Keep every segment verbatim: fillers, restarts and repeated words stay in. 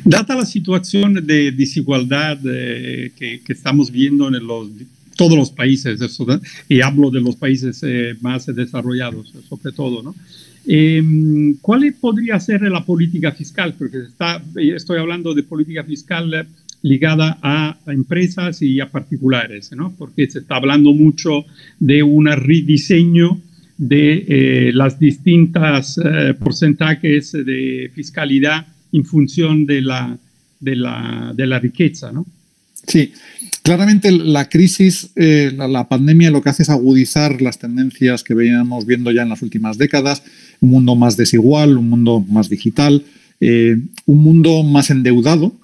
Data la situación de desigualdad eh, que, que estamos viendo en los, todos los países, eso, ¿no? Y hablo de los países eh, más desarrollados, sobre todo, ¿no? Eh, ¿Cuál podría ser la política fiscal? Porque está, estoy hablando de política fiscal ligada a empresas y a particulares, ¿no? Porque se está hablando mucho de un rediseño de eh, las distintas eh, porcentajes de fiscalidad en función de la, de la, de la riqueza, ¿no? Sí, claramente la crisis, eh, la, la pandemia lo que hace es agudizar las tendencias que veníamos viendo ya en las últimas décadas, un mundo más desigual, un mundo más digital, eh, un mundo más endeudado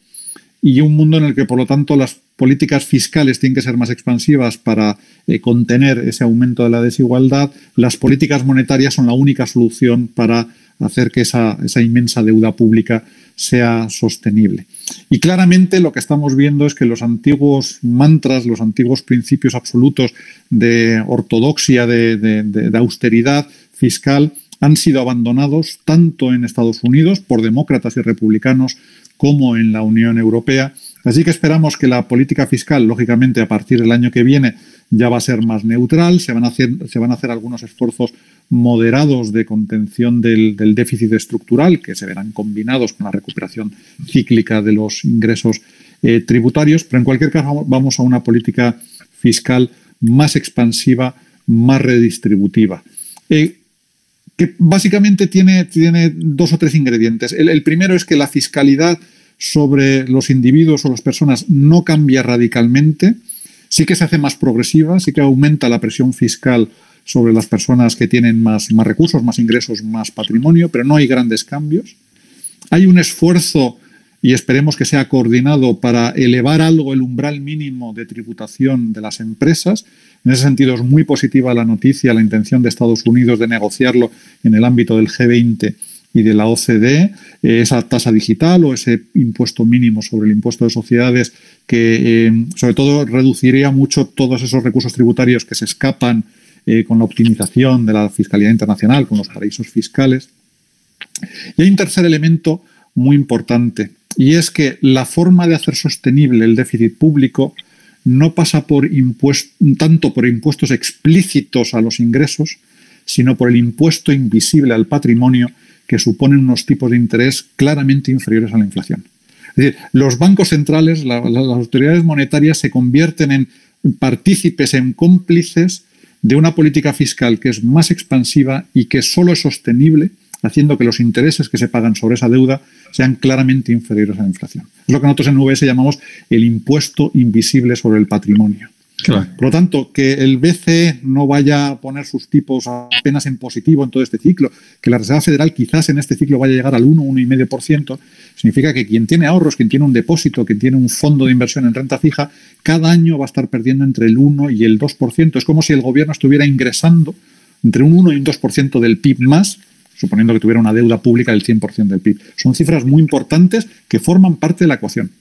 y un mundo en el que, por lo tanto, las políticas fiscales tienen que ser más expansivas para eh, contener ese aumento de la desigualdad. Las políticas monetarias son la única solución para hacer que esa, esa inmensa deuda pública sea sostenible. Y claramente lo que estamos viendo es que los antiguos mantras, los antiguos principios absolutos de ortodoxia, de, de, de, de austeridad fiscal, han sido abandonados tanto en Estados Unidos por demócratas y republicanos como en la Unión Europea. Así que esperamos que la política fiscal, lógicamente, a partir del año que viene ya va a ser más neutral, se van a hacer, se van a hacer algunos esfuerzos moderados de contención del, del déficit estructural, que se verán combinados con la recuperación cíclica de los ingresos eh, tributarios, pero en cualquier caso vamos a una política fiscal más expansiva, más redistributiva. Eh, que básicamente tiene, tiene dos o tres ingredientes. El, el primero es que la fiscalidad sobre los individuos o las personas no cambia radicalmente, sí que se hace más progresiva, sí que aumenta la presión fiscal sobre las personas que tienen más, más recursos, más ingresos, más patrimonio, pero no hay grandes cambios. Hay un esfuerzo, y esperemos que sea coordinado, para elevar algo el umbral mínimo de tributación de las empresas. En ese sentido es muy positiva la noticia, la intención de Estados Unidos de negociarlo en el ámbito del G veinte y de la O C D E, eh, esa tasa digital o ese impuesto mínimo sobre el impuesto de sociedades que eh, sobre todo reduciría mucho todos esos recursos tributarios que se escapan eh, con la optimización de la fiscalidad internacional, con los paraísos fiscales. Y hay un tercer elemento muy importante, y es que la forma de hacer sostenible el déficit público no pasa por impuest- tanto por impuestos explícitos a los ingresos, sino por el impuesto invisible al patrimonio, que suponen unos tipos de interés claramente inferiores a la inflación. Es decir, los bancos centrales, la, la, las autoridades monetarias se convierten en partícipes, en cómplices de una política fiscal que es más expansiva y que solo es sostenible haciendo que los intereses que se pagan sobre esa deuda sean claramente inferiores a la inflación. Es lo que nosotros en U B S llamamos el impuesto invisible sobre el patrimonio. Claro. Por lo tanto, que el B C E no vaya a poner sus tipos apenas en positivo en todo este ciclo, que la Reserva Federal quizás en este ciclo vaya a llegar al uno, uno coma cinco por ciento, significa que quien tiene ahorros, quien tiene un depósito, quien tiene un fondo de inversión en renta fija, cada año va a estar perdiendo entre el uno y el dos por ciento. Es como si el gobierno estuviera ingresando entre un uno y un dos por ciento del P I B más, suponiendo que tuviera una deuda pública del cien por ciento del P I B. Son cifras muy importantes que forman parte de la ecuación.